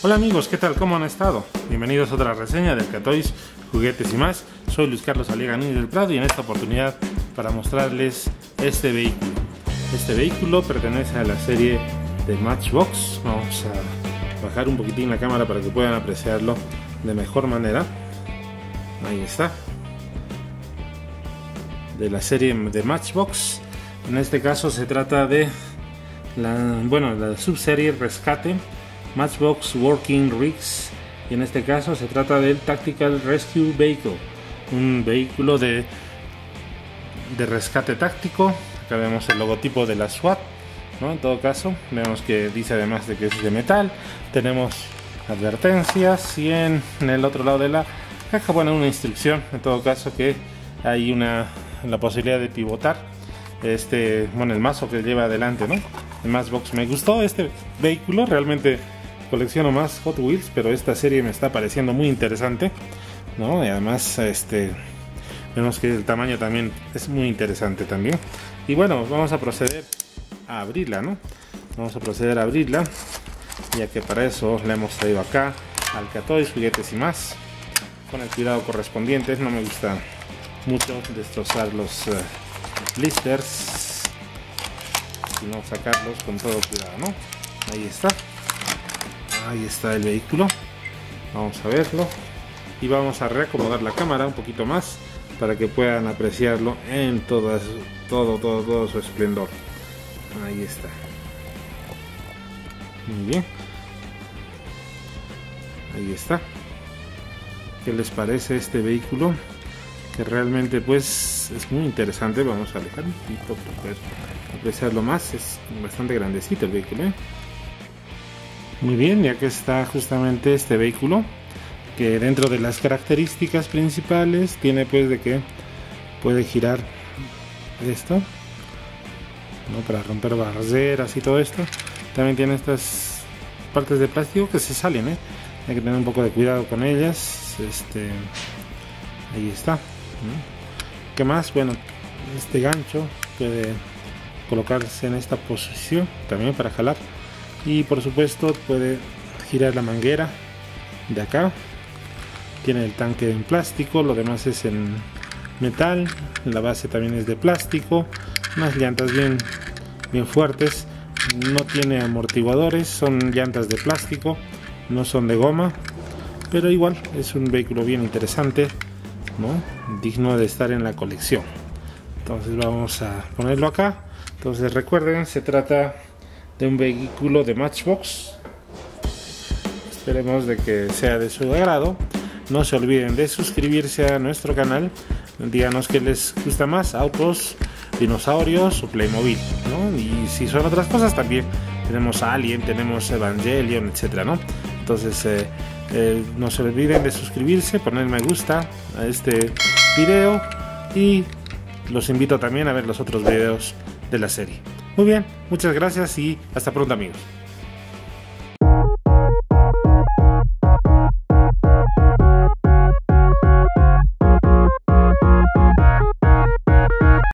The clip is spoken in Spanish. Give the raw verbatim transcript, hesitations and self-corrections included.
Hola amigos, ¿qué tal? ¿Cómo han estado? Bienvenidos a otra reseña del Catoys, juguetes y más. Soy Luis Carlos Aliaga Núñez del Prado y en esta oportunidad para mostrarles este vehículo. Este vehículo pertenece a la serie de Matchbox. Vamos a bajar un poquitín la cámara para que puedan apreciarlo de mejor manera. Ahí está. De la serie de Matchbox. En este caso se trata de la, bueno, la subserie Rescate Matchbox Working Rigs, y en este caso se trata del Tactical Rescue Vehicle, un vehículo de, de rescate táctico. Acá vemos el logotipo de la SWAT, ¿no? En todo caso vemos que dice además de que es de metal. Tenemos advertencias y en, en el otro lado de la caja, bueno, una instrucción en todo caso que hay una la posibilidad de pivotar este, bueno, el mazo que lleva adelante, ¿no? El Matchbox. Me gustó este vehículo, realmente colecciono más Hot Wheels, pero esta serie me está pareciendo muy interesante, ¿no? Y además este vemos que el tamaño también es muy interesante también. Y bueno, vamos a proceder a abrirla, ¿no? Vamos a proceder a abrirla, ya que para eso la hemos traído acá al Catoys, juguetes y más, con el cuidado correspondiente. No me gusta mucho destrozar los uh, blisters, sino sacarlos con todo cuidado, ¿no? Ahí está. Ahí está el vehículo. Vamos a verlo y vamos a reacomodar la cámara un poquito más para que puedan apreciarlo en todo todo todo, todo su esplendor. Ahí está. Muy bien. Ahí está. ¿Qué les parece este vehículo? Que realmente pues es muy interesante. Vamos a alejar un poquito para poder apreciarlo más. Es bastante grandecito el vehículo, ¿eh? Muy bien, ya que está justamente este vehículo, que dentro de las características principales tiene pues de que puede girar esto, ¿no? Para romper barreras y todo esto. También tiene estas partes de plástico que se salen, ¿eh? Hay que tener un poco de cuidado con ellas. Este, ahí está, ¿no? ¿Qué más? Bueno, este gancho puede colocarse en esta posición también para jalar. Y por supuesto puede girar la manguera de acá. Tiene el tanque en plástico, lo demás es en metal. La base también es de plástico. Unas llantas bien, bien fuertes. No tiene amortiguadores, son llantas de plástico, no son de goma. Pero igual es un vehículo bien interesante, ¿no? Digno de estar en la colección. Entonces vamos a ponerlo acá. Entonces recuerden, se trata de un vehículo de Matchbox. Esperemos de que sea de su agrado. No se olviden de suscribirse a nuestro canal. Díganos qué les gusta más, autos, dinosaurios o Playmobil, ¿no? Y si son otras cosas también. Tenemos Alien, tenemos Evangelion, etcétera, ¿no? Entonces eh, eh, no se olviden de suscribirse, poner me gusta a este video y los invito también a ver los otros videos de la serie. Muy bien, muchas gracias y hasta pronto amigos.